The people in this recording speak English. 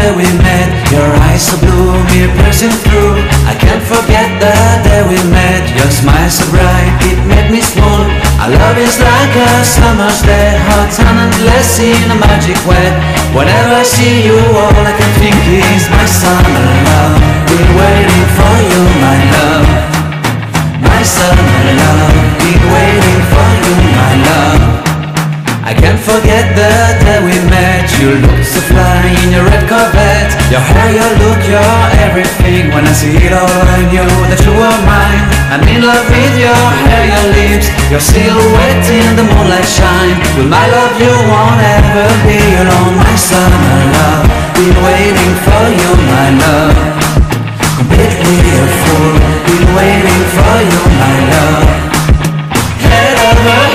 day we met. Your eyes so blue, me piercing through. I can't forget the day we met. Your smile so bright, it made me swoon. Our love is like a summer's day, hot and endless in a magic way. Whenever I see you, all I can think is my summer love. Been waiting for you, my love. My summer love. Been waiting for you, my love. I can't forget the day we met. You looked so fly in your red Corvette. Your hair, your look, your everything. When I see it all, I knew that you were mine. I'm in love with your hair, your lips, your silhouette in the moonlight shine. With my love you won't ever be alone. My summer love, been waiting for you, my love. Completely a fool, been waiting for you, my love. Head over